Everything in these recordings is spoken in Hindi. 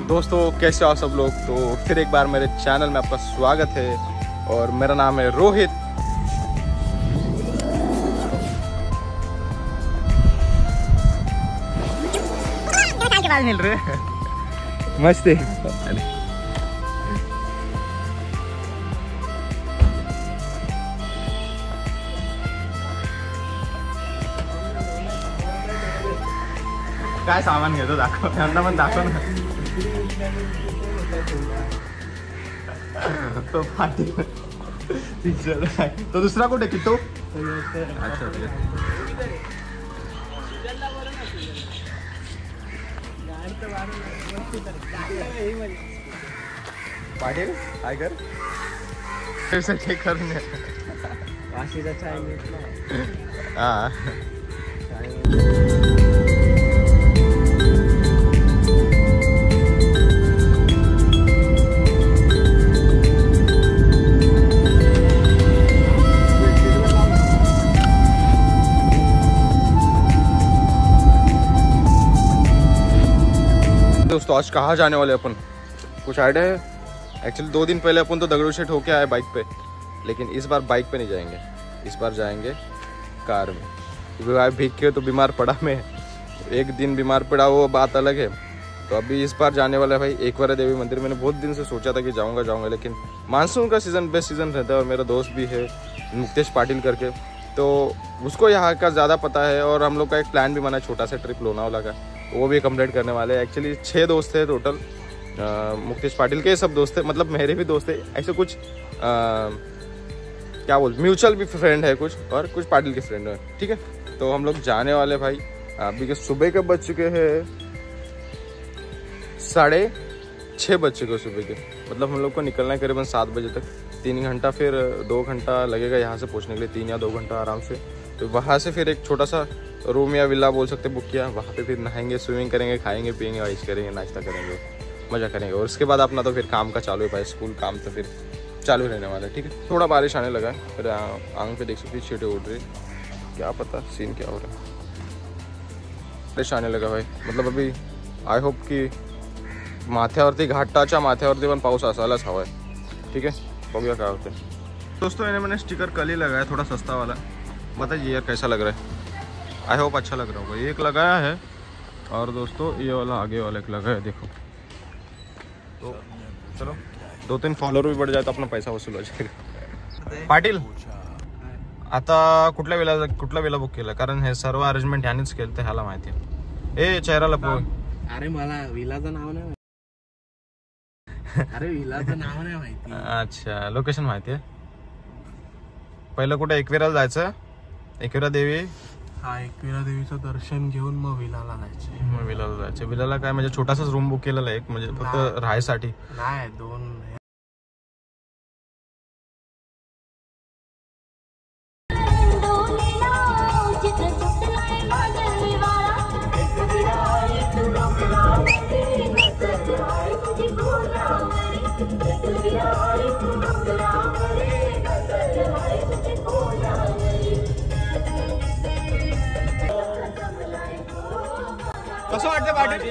दोस्तों कैसे हो सब लोग। तो फिर एक बार मेरे चैनल में आपका स्वागत है और मेरा नाम है रोहित। के बाद मिल रहे मस्ती। काय सामान घेतो दाखव, यांना पण दाखव ना। तो पाटील तो दूसरा कुठे किट्टू? अच्छा पाटील काय कर फिर से ठीक करून वाशीचा चाय घेतला। हाँ दोस्तों आज कहाँ जाने वाले अपन, कुछ आइडिया है? एक्चुअली 2 दिन पहले अपन तो दगड़ू शेठ होके आए बाइक पे, लेकिन इस बार बाइक पे नहीं जाएंगे, इस बार जाएंगे कार में। क्योंकि भाई भीग के तो बीमार पड़ा मैं, एक दिन बीमार पड़ा वो बात अलग है। तो अभी इस बार जाने वाला है भाई एकवरा देवी मंदिर। मैंने बहुत दिन से सोचा था कि जाऊँगा, लेकिन मानसून का सीज़न बेस्ट सीज़न रहता है। और मेरा दोस्त भी है मुकेश पाटिल करके, तो उसको यहाँ का ज़्यादा पता है। और हम लोग का एक प्लान भी बना छोटा सा ट्रिप लोनावाला का, वो भी कंप्लीट करने वाले हैं। एक्चुअली 6 दोस्त थे टोटल, मुकेश पाटिल के सब दोस्त थे, मतलब मेरे भी दोस्त थे। ऐसे कुछ क्या बोल म्यूचुअल भी फ्रेंड है कुछ, और कुछ पाटिल के फ्रेंड है, ठीक है। तो हम लोग जाने वाले भाई। अभी के सुबह के बज चुके हैं 6:30 बज चुके हैं सुबह के। मतलब हम लोग को निकलना है करीबन 7 बजे तक। 3 घंटा फिर 2 घंटा लगेगा यहाँ से पहुँचने के लिए, 3 या 2 घंटा आराम से। तो वहाँ से फिर एक छोटा सा रूम या विला बोल सकते बुक किया, वहाँ पे फिर नहाएंगे, स्विमिंग करेंगे, खाएंगे पिएंगे, वाइश करेंगे, नाश्ता करेंगे, मज़ा करेंगे। और उसके बाद अपना तो फिर काम का चालू है भाई, स्कूल काम तो फिर चालू रहने वाला है, ठीक है। थोड़ा बारिश आने लगा है, फिर आंग पे देख सकते छींटे उड़ रही, क्या पता सीन क्या हो रहा है। बारिश आने लगा भाई, मतलब अभी आई होप कि माथ्यावरती घाटाच्या माथ्यावरती पण पाऊस असायलाच हवा है, ठीक है। बघूया क्या होता है। दोस्तों मैंने स्टिकर कल ही लगाया, थोड़ा सस्ता वाला। बताइए यार कैसा लग रहा है, आई होप अच्छा लग रहा होगा। एक लगाया है और दोस्तों ये वाला आगे वाला एक लगा है, देखो। तो चलो 2-3 फॉलोअर भी बढ़ जाए तो अपना पैसा वसूल हो जाएगा। पाटील आता कुठल्या वेळेला बुक केलं? कारण हे सर्व अरेंजमेंट ह्यानेच केलं, तर ह्याला माहिती आहे। ए चेहरा लपव। अरे मला विलाचं नाव नाही, अरे विलाचं नाव नाही माहिती। अच्छा लोकेशन माहिती आहे। पहिलं कुठे एकविराला जायचं, एकविरा देवी। हा एकविरा देवीचं दर्शन घेऊन मग विलाला जायचं। विलाला काय म्हणजे छोटासाच रूम बुक केलेला आहे, एक म्हणजे फक्त राहायसाठी नाही, 2 कसं वाटतं पाटील?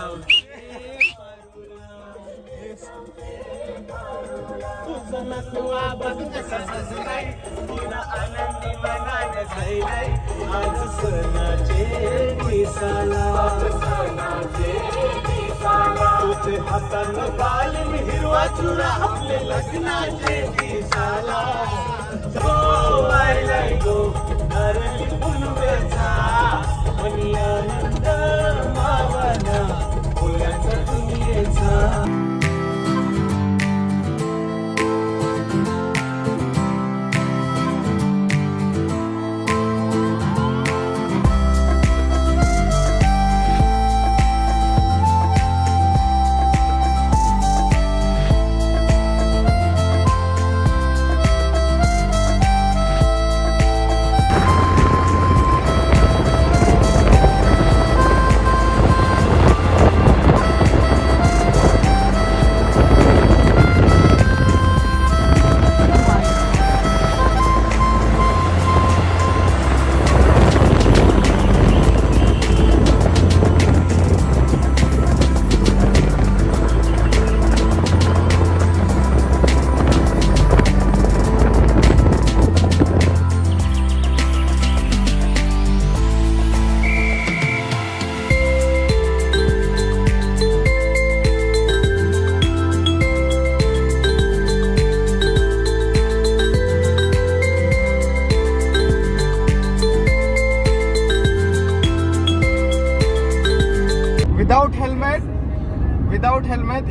हातानं बालीम हिरवा चुरा आपले लग्नाचे दिसाला गो आयला गो नरली फुलवेचा मनी आनंद मावना फुलांचा दुनियेचा।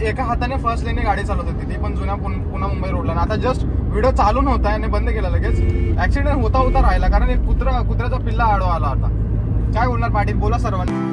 एका हाताने फर्स्ट लेने गाडी चालवत होती, ती पण जुन्या पुणे मुंबई रोडला. आता जस्ट व्हिडिओ चालू नव्हता आणि बंद केला लगेच. ऍक्सिडेंट होता राहिला कारण एक कुत्र्याचा पिल्ला आडवा आला होता. काय बोलणार पाटील, बोला सर्वांनी.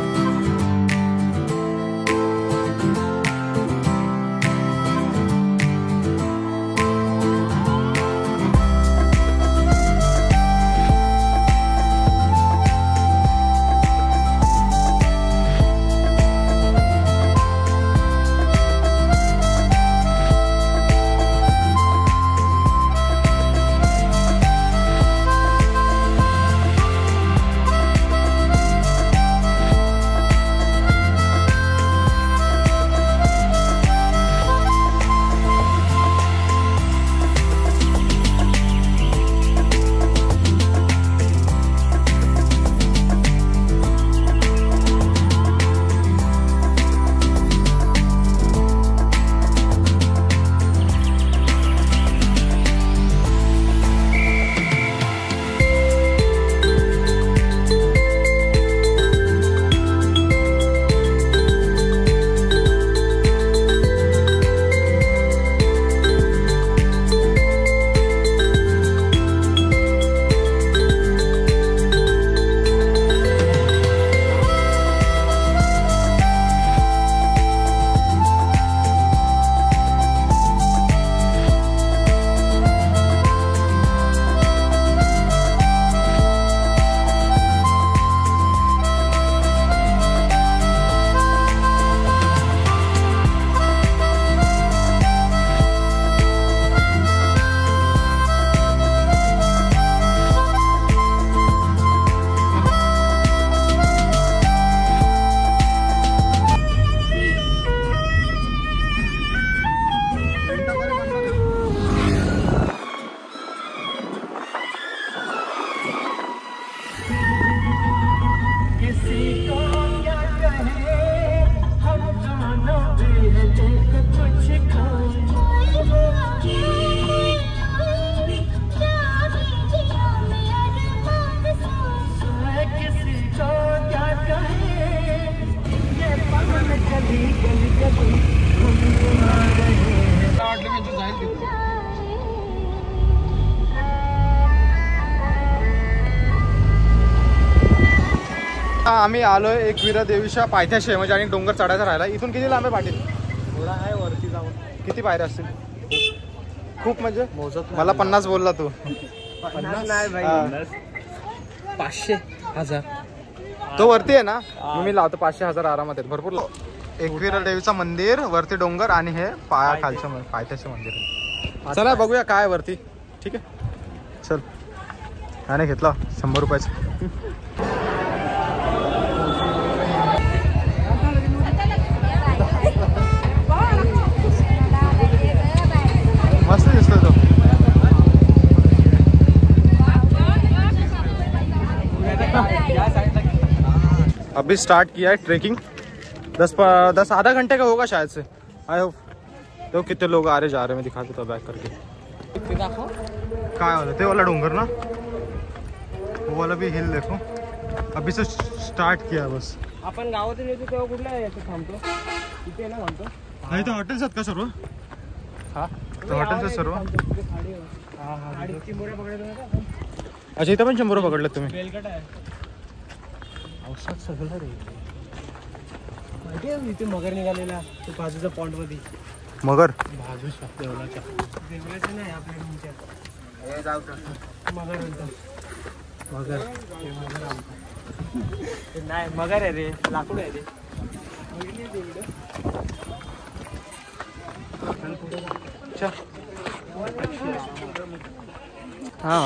आम्ही आलोय एकविरा देवीच्या पायथ्याशी, म्हणजे आणि डोंगर चढायचा राहिला. इथून किती लांब आहे पाटील? थोडा आहे वरती जाऊन. किती पायऱ्या असतील? खूप म्हणजे मला 50 बोलला तू. 50 नाही भाई, 500 1000 तो वरती आहे ना. मी लावतो 500 1000 आरामात आहेत, भरपूर. एकविरा देवीचं मंदिर वरती डोंगर आणि हे खालचं पायथ्याचे मंदिर. चला बघूया काय वरती. ठीक आहे चल. आणि घेतला 100 रुपयाचा. मस्त दिसतो तो. अभी स्टार्ट किया है ट्रेकिंग. 10 आधा घंटे का होगा शायद से. I hope. तो कितने लोग आ रहे जा रहे, मैं दिखा देता बैक करके. काय वाला ते वाला डोंगर ना, वो वाला भी हिल देखो. अभी से स्टार्ट किया बस. आपण गावातून येतो तेव्हा कुठला याचं थांबतो इथे ना म्हणतो. नाही तर हॉटेल्स आहेत का सर्व? हा हॉटेल्स सर्व. अच्छा इथं पण 100 पकडले तुम्ही? बेलकट आहे औषध सगळं रे. माहिती आहे इथे मगर निघालेला तो बाजूच्या पॉइंट मध्ये. मगर बाजूच्या देवळाच्या नाही आपल्या रूमच्या. मगर म्हणतो मगर. नाही मगर आहे रे, लाकूड आहे रे. हाँ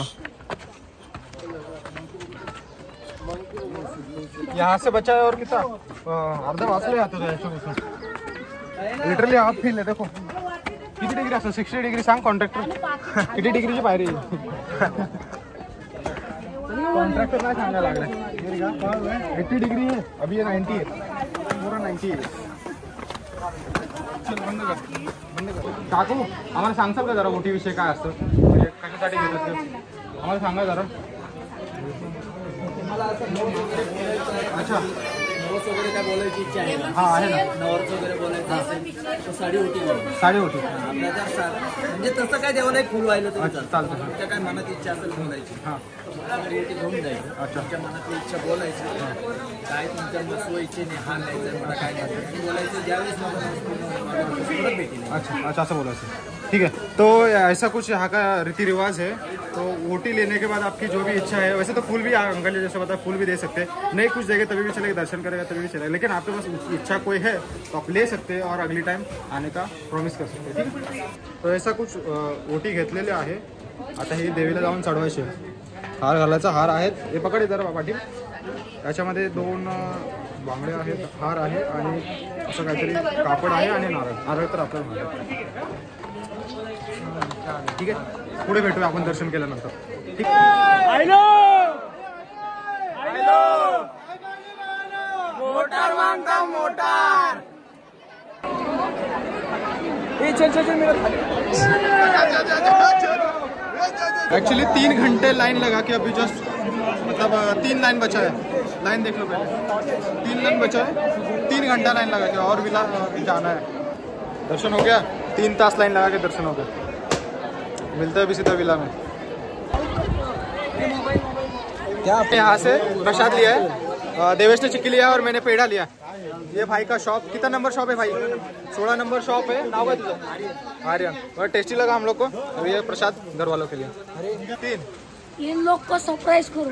यहाँ से बचा है और कितना अर्धा वाचले आता लिटरली हाफ फील आहे. देखो किती डिग्री असं 60 डिग्री सांग कॉन्ट्रॅक्टर. किती डिग्रीची पायरी? कॉन्ट्रॅक्टर काय सांगायला लागलाय? 80 डिग्री है अभी, 90 है पूरा 90 है. चल बंद कर. काकू आम्हाला सांगसाल का जरा ओटी विषय काय असतं, म्हणजे कशासाठी घेतात ते आम्हाला सांगा जरा. अच्छा नवस वगैरे काय बोलायची इच्छा आहे का? हा आहे ना. नवस वगैरे बोलायचं असेल तर साडी ओटी घालू. साडी होती. आपल्या जर म्हणजे तसं काय देवाला एक फुल व्हायला तरी अच्छा, चालतं. तुमच्या काय मनात इच्छा असेल बोलायची. हां साडी ओटी घेऊन जायचं. अच्छा. तुमच्या मनातली इच्छा बोलायची. काय तुमच्या मसव इच्छेने हा घ्यायचं मला काय नाही बोलायचं. ज्यावेळेस मला परत भेटेल. अच्छा अच्छा, ऐसा बोला सर. ठीक है, तो ऐसा कुछ यहाँ का रीति रिवाज है. तो वोटी लेने के बाद आपकी जो भी इच्छा है, वैसे तो फूल भी अंकल ने जैसे बताया फूल भी दे सकते हैं. नहीं कुछ देंगे तभी भी चलेगा, दर्शन करेगा तभी भी चलेगा. लेकिन आपके पास इच्छा कोई है तो आप ले सकते हैं और अगली टाइम आने का प्रॉमिस कर सकते हैं. ठीक है. तो ऐसा कुछ वोटी घेतलेले आहे. आता हे देवीला जाऊन चढवायचे. हार घालायचा हार आहेत. हे पकड जरा पाठी. याच्यामध्ये 2 बांगडे आहेत, हार आहे आणि असं काहीतरी कापड आहे आणि नारळ तर आपल्याला मिळेल. ठीक आहे, पुढे भेटूया आपण दर्शन केल्यानंतर. ठीक आहे. मोटार मागता मोटार. एक्चुअली 3 घंटे लाइन लगा के अभी जस्ट मतलब 3 लाइन बचा है. लाइन देख लो पहले. 3 लाइन बचा है. 3 घंटा लाइन लगा के और भी जाना है. दर्शन हो गया. 3 तास लाइन लगा के दर्शन हो गया. मिलता है अभी सीधा विला में. क्या यहाँ से प्रसाद लिया है. देवेश ने चिक्की लिया और मैंने पेड़ा लिया. ये भाई का शॉप. कितना नंबर शॉप है भाई? 16 नंबर शॉप है. नाव है तुझा? आर्यन. बहुत टेस्टी लगा हम लोग को. और ये प्रसाद घर वालों के लिए. 3 इन लोग को सरप्राइज करो.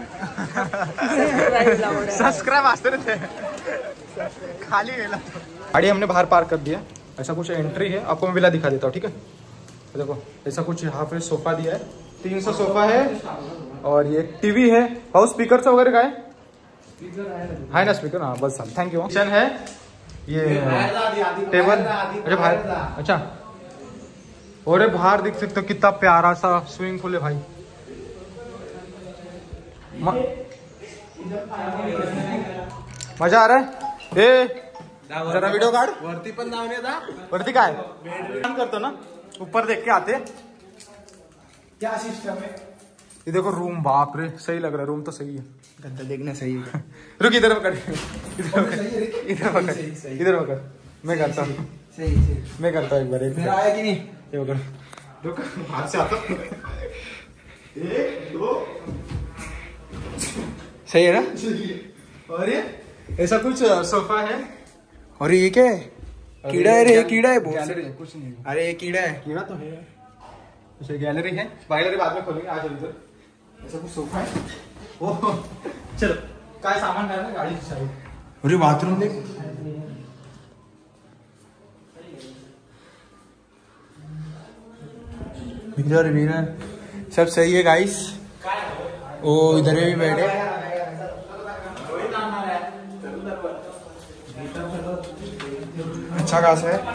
सब्सक्राइब आते रहते खाली वेला. गाड़ी हमने बाहर पार्क कर दिया. ऐसा कुछ एंट्री है. आपको मैं विला दिखा देता हूँ. ठीक है, देखो ऐसा कुछ यहाँ पे सोफा दिया है. 300 सोफा है और ये टीवी है. हाउस स्पीकर वगैरह का है ना स्पीकर. हाँ बस साल. Thank you. किचन है. ये टेबल. अरे बाहर. अच्छा, और बाहर देख सकते हो कितना प्यारा सा स्विमिंग पूल है भाई. मजा आ रहा है. ए जरा वीडियो काढ. वरती पण जाऊन येता. वरती काय काम करतो ना, ऊपर देख के आते. क्या सिस्टम है? ये देखो रूम. बाप रे सही लग रहा है. रूम तो सही है. गद्दा देखना सही है. रुक इधर पकड़. इधर पकड़. इधर पकड़. मैं करता हूँ. सही. मैं करता हूँ एक बार. एक मेरा आया कि नहीं? ये पकड़. रुक हाथ से आता. 1 2. सही है ना? और ये ऐसा कुछ सोफा है. और ये क्या है? कीड़ा है रे. कीड़ा है बहुत. कुछ नहीं. अरे ये कीड़ा है. कीड़ा तो है. अच्छा गैलरी है. गैलरी बाद में खोलेंगे. आज इधर ऐसा कुछ सोफा है. ओह चलो काय सामान है ना गाड़ी की साइड. अरे बाथरूम देख. मिरर मिरर सब सही है गाइस. ओ इधर भी बैठे. अच्छा खासा है.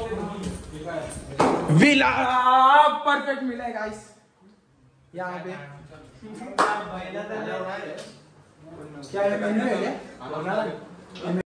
विला परफेक्ट मिला है गाइस यहाँ पे. क्या है मेन्यू है क्या?